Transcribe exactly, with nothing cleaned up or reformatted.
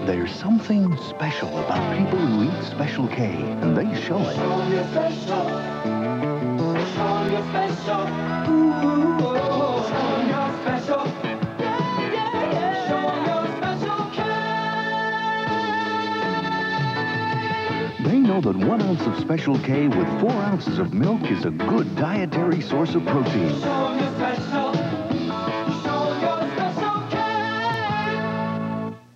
There's something special about people who eat Special K, and they show it. Show me special. Show me special. Ooh, show me special. Yeah, yeah, yeah. Show me special K. They know that one ounce of Special K with four ounces of milk is a good dietary source of protein. Show me special.